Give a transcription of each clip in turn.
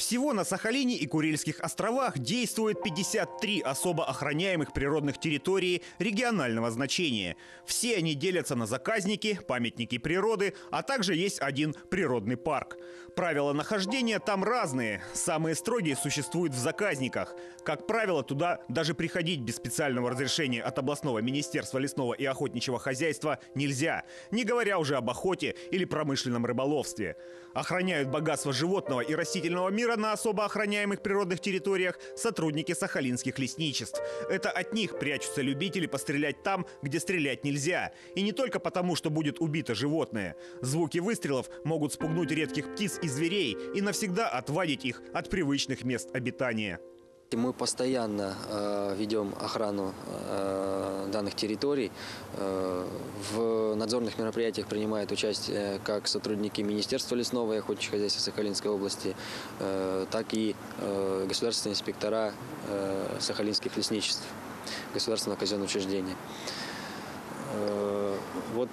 Всего на Сахалине и Курильских островах действует 53 особо охраняемых природных территорий регионального значения. Все они делятся на заказники, памятники природы, а также есть один природный парк. Правила нахождения там разные. Самые строгие существуют в заказниках. Как правило, туда даже приходить без специального разрешения от областного министерства лесного и охотничьего хозяйства нельзя, не говоря уже об охоте или промышленном рыболовстве. Охраняют богатство животного и растительного мира на особо охраняемых природных территориях сотрудники сахалинских лесничеств. Это от них прячутся любители пострелять там, где стрелять нельзя. И не только потому, что будет убито животное. Звуки выстрелов могут спугнуть редких птиц и зверей и навсегда отвадить их от привычных мест обитания. Мы постоянно ведем охрану данных территорий. В надзорных мероприятиях принимают участие как сотрудники Министерства лесного и охотничьего хозяйства Сахалинской области, так и государственные инспектора сахалинских лесничеств, государственного казенного учреждения. Вот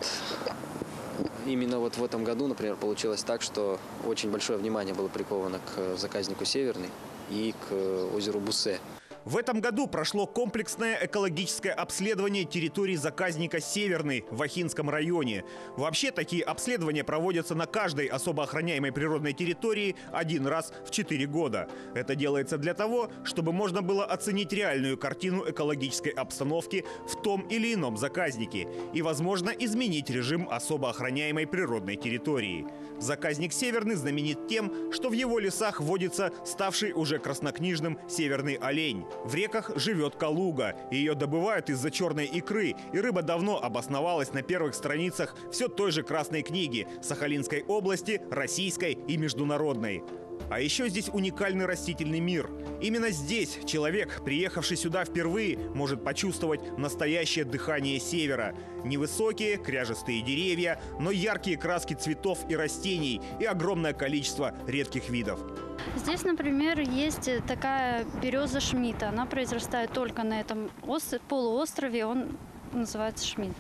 именно вот в этом году, например, получилось так, что очень большое внимание было приковано к заказнику «Северный» и к озеру Бусе. В этом году прошло комплексное экологическое обследование территории заказника «Северный» в Ахинском районе. Вообще такие обследования проводятся на каждой особо охраняемой природной территории один раз в 4 года. Это делается для того, чтобы можно было оценить реальную картину экологической обстановки в том или ином заказнике и, возможно, изменить режим особо охраняемой природной территории. Заказник «Северный» знаменит тем, что в его лесах водится ставший уже краснокнижным северный олень. В реках живет калуга. Ее добывают из-за черной икры. И рыба давно обосновалась на первых страницах все той же Красной книги Сахалинской области, российской и международной. А еще здесь уникальный растительный мир. Именно здесь человек, приехавший сюда впервые, может почувствовать настоящее дыхание севера. Невысокие, кряжестые деревья, но яркие краски цветов и растений и огромное количество редких видов. Здесь, например, есть такая береза Шмидта. Она произрастает только на этом полуострове, он называется Шмидт.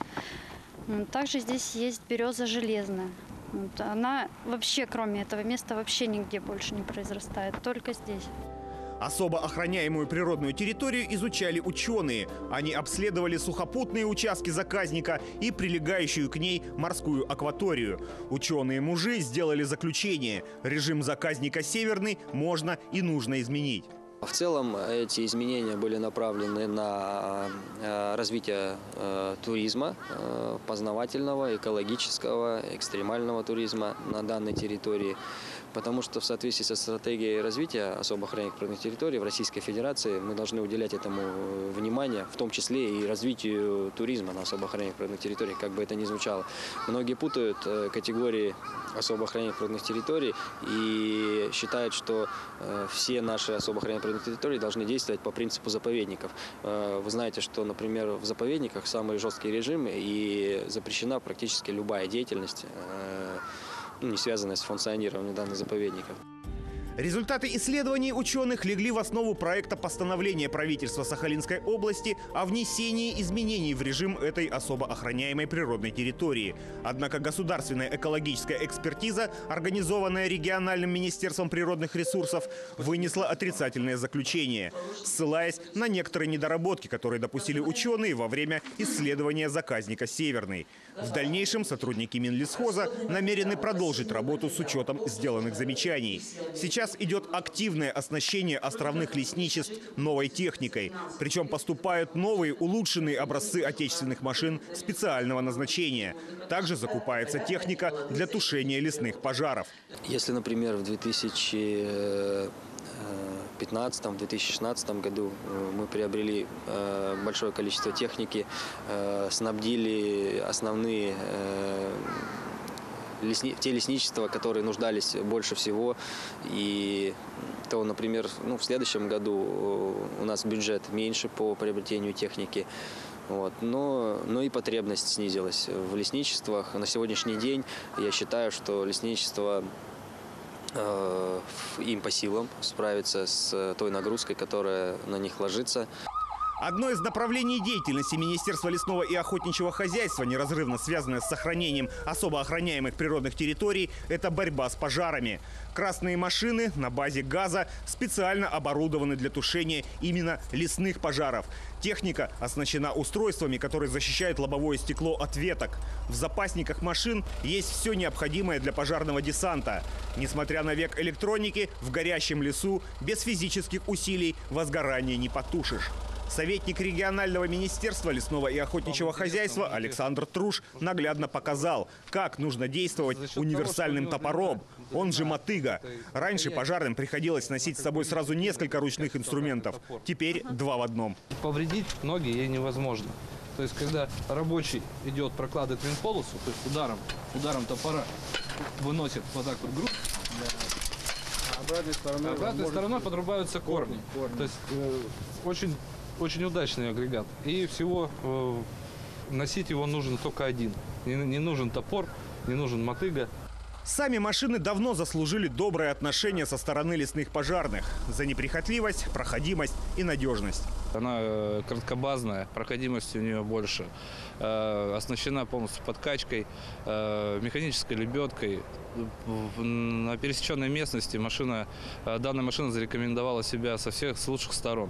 Также здесь есть береза железная. Она вообще, кроме этого места, вообще нигде больше не произрастает, только здесь. Особо охраняемую природную территорию изучали ученые. Они обследовали сухопутные участки заказника и прилегающую к ней морскую акваторию. Ученые-мужи сделали заключение: режим заказника «Северный» можно и нужно изменить. В целом эти изменения были направлены на развитие туризма, познавательного, экологического, экстремального туризма на данной территории. Потому что в соответствии со стратегией развития особо охраняемых природных территорий в Российской Федерации мы должны уделять этому внимание, в том числе и развитию туризма на особо охраняемых природных территориях, как бы это ни звучало. Многие путают категории особо охраняемых природных территорий и считают, что все наши особо охраняемые природные территории должны действовать по принципу заповедников. Вы знаете, что, например, в заповедниках самый жесткий режим и запрещена практически любая деятельность, не связанная с функционированием данных заповедников. Результаты исследований ученых легли в основу проекта постановления правительства Сахалинской области о внесении изменений в режим этой особо охраняемой природной территории. Однако государственная экологическая экспертиза, организованная региональным министерством природных ресурсов, вынесла отрицательное заключение, ссылаясь на некоторые недоработки, которые допустили ученые во время исследования заказника «Северный». В дальнейшем сотрудники Минлесхоза намерены продолжить работу с учетом сделанных замечаний. Сейчас идет активное оснащение островных лесничеств новой техникой. Причем поступают новые улучшенные образцы отечественных машин специального назначения. Также закупается техника для тушения лесных пожаров. Если, например, в 2015-2016 году мы приобрели большое количество техники, снабдили основные те лесничества, которые нуждались больше всего, и то, например, в следующем году у нас бюджет меньше по приобретению техники, но и потребность снизилась в лесничествах. На сегодняшний день я считаю, что лесничество им по силам справиться с той нагрузкой, которая на них ложится. Одно из направлений деятельности Министерства лесного и охотничьего хозяйства, неразрывно связанное с сохранением особо охраняемых природных территорий, это борьба с пожарами. Красные машины на базе ГАЗа специально оборудованы для тушения именно лесных пожаров. Техника оснащена устройствами, которые защищают лобовое стекло от веток. В запасниках машин есть все необходимое для пожарного десанта. Несмотря на век электроники, в горящем лесу без физических усилий возгорание не потушишь. Советник регионального министерства лесного и охотничьего хозяйства Александр Труш наглядно показал, как нужно действовать универсальным топором, он же мотыга. Раньше пожарным приходилось носить с собой сразу несколько ручных инструментов, теперь 2 в 1. Повредить ноги ей невозможно. То есть, когда рабочий идет, прокладывает винполосу, то есть ударом топора выносит вот так вот грудь, обратной стороной подрубаются корни. То есть, очень удачный агрегат. И всего носить его нужен только один. Не нужен топор, не нужен мотыга. Сами машины давно заслужили доброе отношение со стороны лесных пожарных за неприхотливость, проходимость и надежность. Она короткобазная, проходимости у нее больше. Оснащена полностью подкачкой, механической лебедкой. На пересеченной местности данная машина зарекомендовала себя со всех лучших сторон.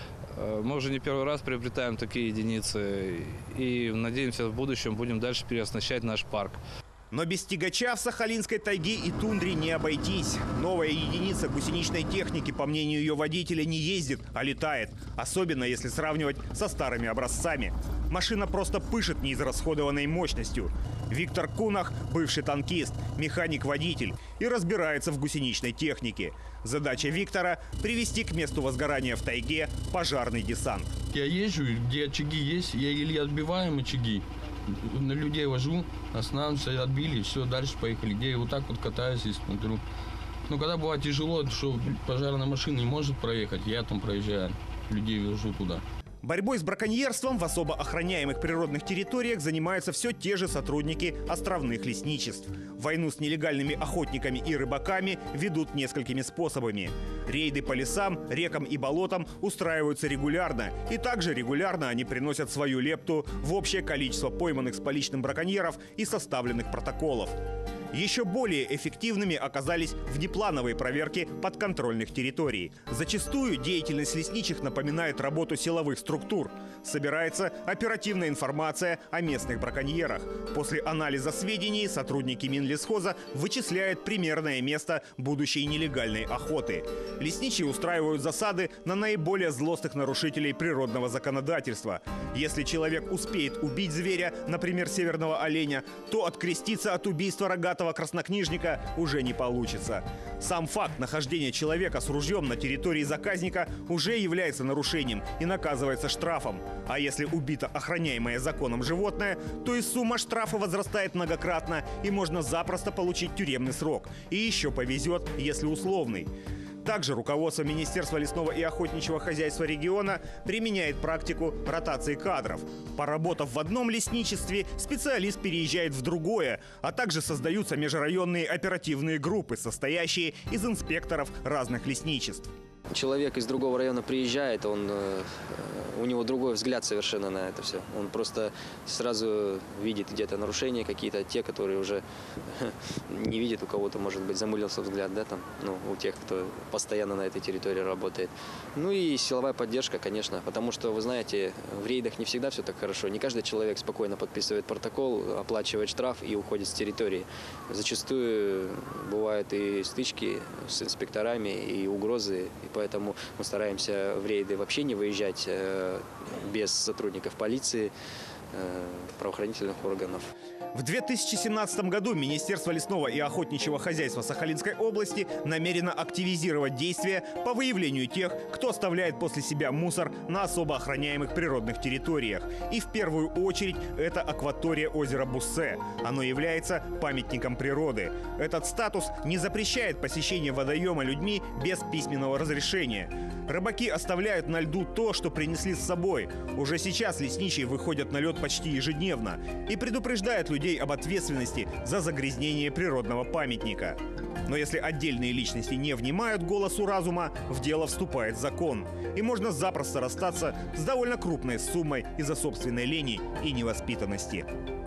Мы уже не первый раз приобретаем такие единицы и надеемся, в будущем будем дальше переоснащать наш парк. Но без тягача в Сахалинской тайге и тундре не обойтись. Новая единица гусеничной техники, по мнению ее водителя, не ездит, а летает. Особенно если сравнивать со старыми образцами. Машина просто пышет неизрасходованной мощностью. Виктор Кунах – бывший танкист, механик-водитель и разбирается в гусеничной технике. Задача Виктора – привести к месту возгорания в тайге пожарный десант. Я езжу, где очаги есть, я или отбиваем очаги, на людей вожу, останавливаемся, отбили, все, дальше поехали. Где я вот так вот катаюсь и смотрю. Но когда бывает тяжело, что пожарная машина не может проехать, я там проезжаю, людей вожу туда. Борьбой с браконьерством в особо охраняемых природных территориях занимаются все те же сотрудники островных лесничеств. Войну с нелегальными охотниками и рыбаками ведут несколькими способами. Рейды по лесам, рекам и болотам устраиваются регулярно. И также регулярно они приносят свою лепту в общее количество пойманных с поличным браконьеров и составленных протоколов. Еще более эффективными оказались внеплановые проверки подконтрольных территорий. Зачастую деятельность лесничих напоминает работу силовых структур. Собирается оперативная информация о местных браконьерах. После анализа сведений сотрудники Минлесхоза вычисляют примерное место будущей нелегальной охоты. Лесничие устраивают засады на наиболее злостных нарушителей природного законодательства. Если человек успеет убить зверя, например, северного оленя, то откреститься от убийства рогатого краснокнижника уже не получится. Сам факт нахождения человека с ружьем на территории заказника уже является нарушением и наказывается штрафом. А если убито охраняемое законом животное, то и сумма штрафа возрастает многократно и можно запросто получить тюремный срок. И еще повезет, если условный. Также руководство Министерства лесного и охотничьего хозяйства региона применяет практику ротации кадров. Поработав в одном лесничестве, специалист переезжает в другое, а также создаются межрайонные оперативные группы, состоящие из инспекторов разных лесничеств. Человек из другого района приезжает, у него другой взгляд совершенно на это все. Он просто сразу видит где-то нарушения какие-то, те, которые уже не видят, у кого-то, может быть, замылился взгляд, да, там, у тех, кто постоянно на этой территории работает. Ну и силовая поддержка, конечно, потому что, вы знаете, в рейдах не всегда все так хорошо. Не каждый человек спокойно подписывает протокол, оплачивает штраф и уходит с территории. Зачастую бывают и стычки с инспекторами, и угрозы, и поэтому мы стараемся в рейды вообще не выезжать без сотрудников полиции, правоохранительных органов. В 2017 году Министерство лесного и охотничьего хозяйства Сахалинской области намерено активизировать действия по выявлению тех, кто оставляет после себя мусор на особо охраняемых природных территориях. И в первую очередь это акватория озера Буссе. Оно является памятником природы. Этот статус не запрещает посещение водоема людьми без письменного разрешения. Рыбаки оставляют на льду то, что принесли с собой. Уже сейчас лесничие выходят на лед почти ежедневно и предупреждают людей об ответственности за загрязнение природного памятника. Но если отдельные личности не внимают голосу разума, в дело вступает закон. И можно запросто расстаться с довольно крупной суммой из-за собственной лени и невоспитанности.